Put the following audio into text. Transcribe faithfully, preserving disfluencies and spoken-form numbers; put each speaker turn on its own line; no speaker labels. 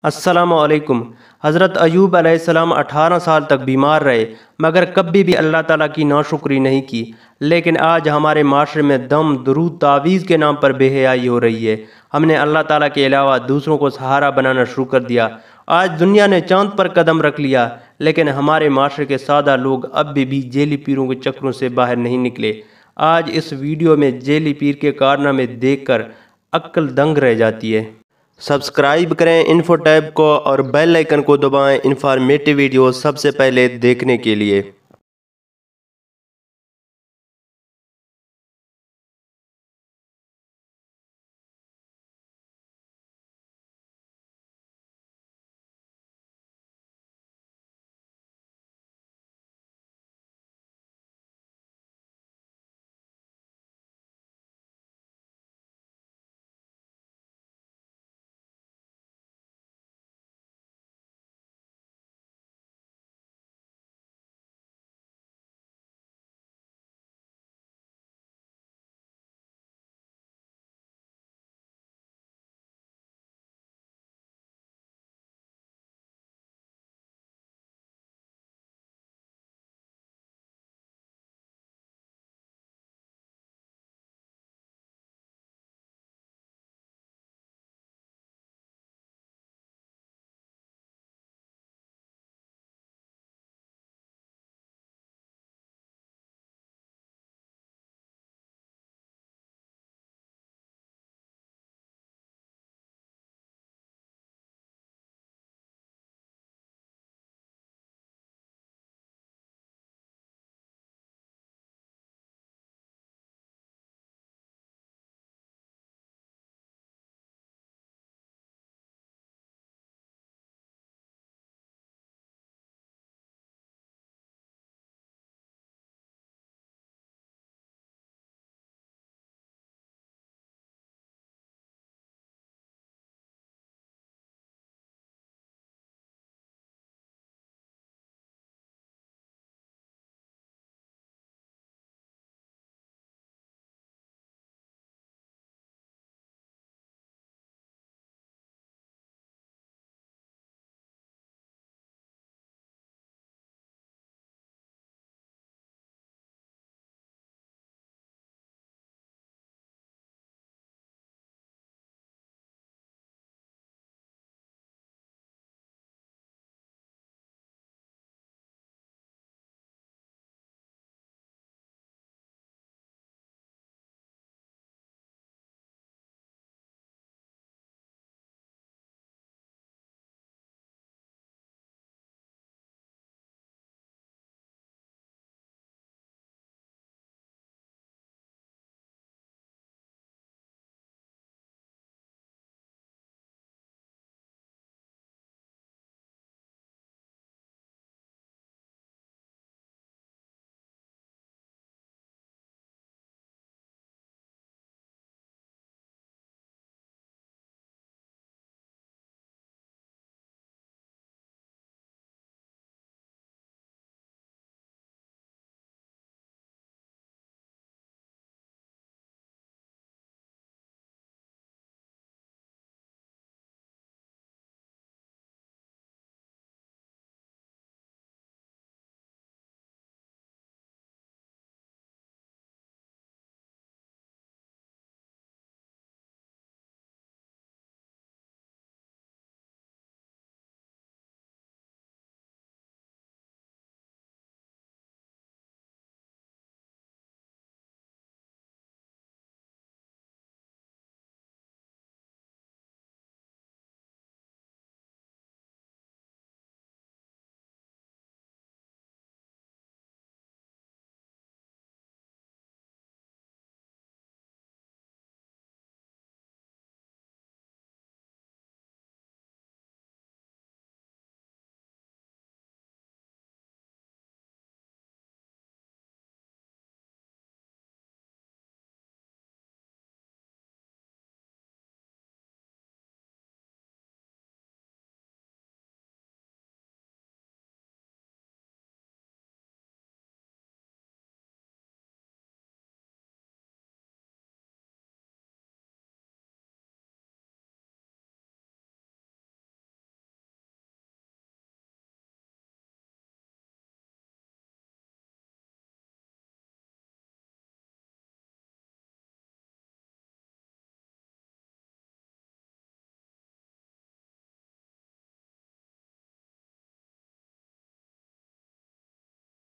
अस्सलामुअलैकुम। हज़रत अयूब अलैहिस्सलाम अठारह साल तक बीमार रहे मगर कभी भी अल्लाह ताला की नाशुक्री नहीं की। लेकिन आज हमारे माशरे में दम दुरूद तावीज़ के नाम पर बेहयाई हो रही है। हमने अल्लाह ताला के अलावा दूसरों को सहारा बनाना शुरू कर दिया। आज दुनिया ने चाँद पर कदम रख लिया, लेकिन हमारे माशरे के सादा लोग अब भी, भी जेली पीरों के चक्रों से बाहर नहीं निकले। आज इस वीडियो में जेली पीर के कारनामे देखकर अक्ल दंग रह जाती है। सब्सक्राइब करें इन्फो टैब को और बेल आइकन को दबाएं इन्फॉर्मेटिव वीडियो सबसे पहले देखने के लिए।